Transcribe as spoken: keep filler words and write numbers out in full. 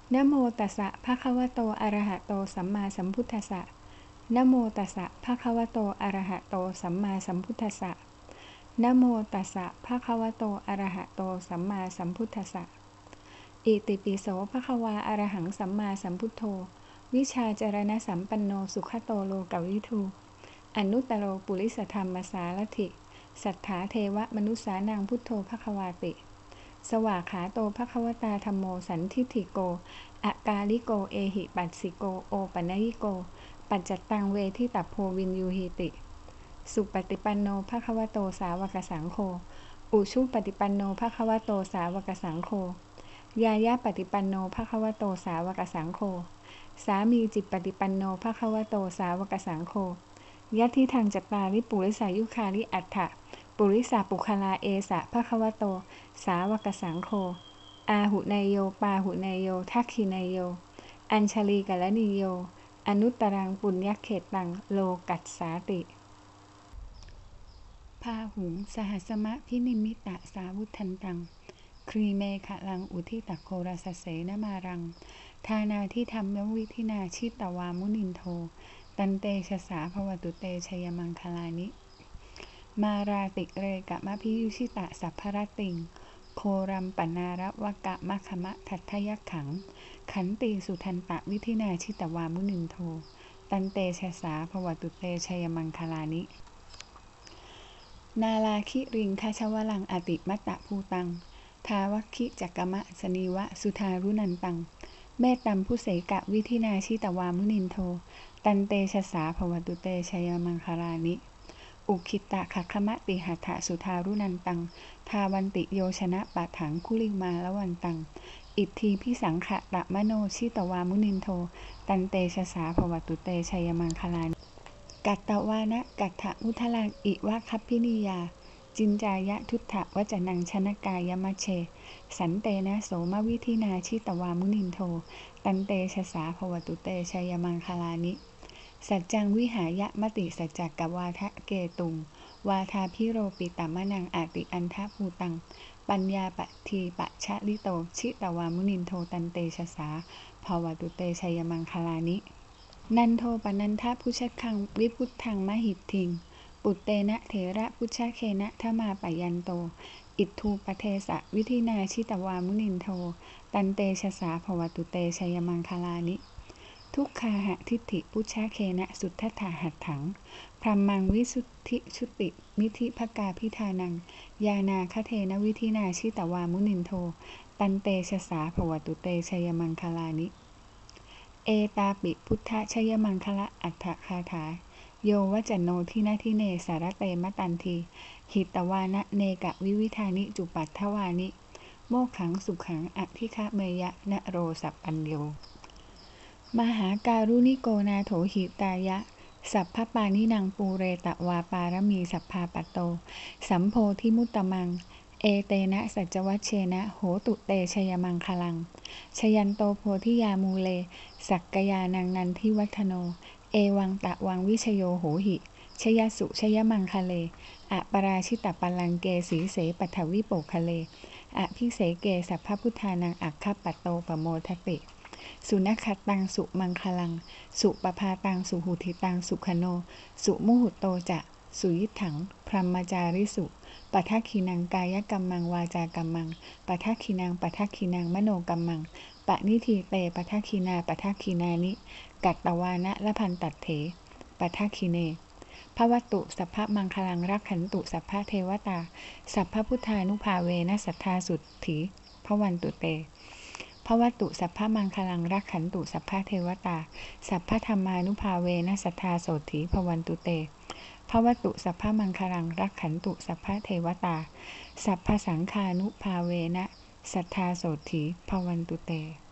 นะโมตัสสะภะคะวะโตอะระหะโตสัมมาสัมพุทธัสสะนะโมตัสสะภะคะวะโตอะระหะโตสัมมาสัมพุทธัสสะนะโมตัสสะภะคะวะโตอะระหะโตสัมมาสัมพุทธัสสะอิติปิโสภะคะวาอะระหังสัมมาสัมพุทโธวิชาจารณสัมปันโนสุขโตโลกวิทูอนุตตโรปุริสธรรมสารถิสัทธาเทวมนุสสานังพุทโธภควาติสวากขาโตภควตาธัมโมสันทิฏฐิโกอากาลิโกเอหิปัสสิโกโอปัญญิโกปัจจตังเวทิตัพโพวินยูหิติสุปฏิปันโนภควโตสาวกสังโฆอุชุปฏิปันโนภควโตสาวกสังโฆยายะปฏิปันโนภควโตสาวกสังโฆสามีจิตปฏิปันโนภควโตสาวกสังโฆยะทิทางจัตตาริปุริสายุคาริอัฏฐะปุริสาปุคลาเอสะภควโตสาวกสังโฆอาหุเนโยปาหุเนโยทักขิเนโยอัญชลีกัลนิโยอนุตตรังปุญญเขตังโลกัสสาติพาหุงสหัสมะพินิมิตะสาวุธันตังครีเมขะลังอุทิตโคราสเสนมารังทานาที่ธรรมวิธินาชิตวามุนินโทตันเตชะสาภวตุเตชยมังคลานิมาราติเรกะมะพิยุชิตะสัพพรติงโครัมปนาระวะกะมะขมะทัตถยักขังขันติสุทันตะวิธินาชิตวามุนินโทตันเตชะสาภวตุเตชยมังคลานินาลาคิริงคชวลังอติมัตตะภูตังทาวัคคิจักกมะสนีวะสุทารุนันตังเมตตัมพุเสกะวิธินาชิตวามุนินโทตันเตชะสาภวตุเตชยมังคลานิอุคิตะขัคขมะติหัตถสุทารุนันตังทาวันติโยชนะปะถังคุลิมาละวันตังอิทธีพิสังขะตะมโนชิตวามุนินโทตันเตชะสาภวตุเตชยมังคลานิกัตตวานะกัตถมุทลังอิวะคัพพินิยาจินจายะทุตถะวจนังชนกายมะเชสันเตนะโสมวิธินาชิตวามุนินโทตันเตชะสาภวตุเตชยมังคลานิสัจจังวิหายะมติสัจจกวาทะเกตุงวาทาพิโรปิตามะนังอาติอันทะภูตังปัญญาปทีปะชะลิโตชิตวามุนินโทตันเตชะสาภวตุเตชยมังคลานินันโทปนันทะพุชคังวิพุทธังมหิทธิงปุตเตนะเถระพุชเคนะทมาปยันโตอิทธูปเทสะวิธินาชิตวามุนินโทตันเตชะสาภวตุเตชยมังคลานิทุกขาหะทิฏฐิพุชเคนะสุทธัตถะหัตถังพรัมมังวิสุทธิชุติมิธิภกาพิธานังยานาคเทนะวิธินาชิตวามุนินโทตันเตชะสาภวตุเตชยมังคลานิเอตาปิพุทธชยมังคละอัฏฐคาถาโยวจโนทินาทิเนสารเตมตันทีหิตวานะเนกะวิวิธานิจุปัฏฐวานิโมกขังสุขังอภิคะเมยะนะโรสัพปัญโยมหาการุณิโกนาโถหิตายะสัพพปานินังปูเรตวาปารมีสัพพาปโตสัมโพธิมุตตมังเอเตนะสัจวัชเชนะโหตุเตชยมังคลังชยันโตโพธิยามูเลสักกยานังนันทิวัฒโนเอวังตะวังวิชโยโหหิชยสุชยมังคะเลอะปราชิตปปัลลังเกสีเสปัทวิโปคะเลอะพิเสเกสัพพพุทธานังอัคคปัตโตปโมทติสุนัขตังสุมังคลังสุปภาตังสุหุทิตังสุขโนสุมุหุโตจะสุยิถังพรหมจาริสุปทักขินังกายกัมมังวาจากัมมังปทักขินังปทักขินังมโนกัมมังปนิทีเตปทักขินาปทักขินานิกัตตวานะละพันตัดเถปทักขิเนภวตุสัพพมังคลังรักขันตุสัพพเทวตาสัพพพุทธานุภาเวนะสัทธาสุทธิภวันตุเตภวตุสัพพมังคลังรักขันตุสัพพเทวตาสัพพธรรมานุภาเวนะสัทธาโสถิภวันตุเตภวตุสัพพมังคลังรักขันตุสัพพเทวตาสัพพสังฆานุภาเวนะสัทธาโสถิภวันตุเต